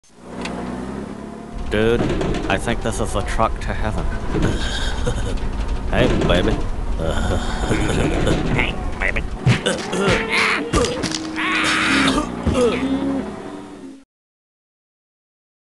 Dude, I think this is the truck to heaven. Hey, baby. Hey, baby.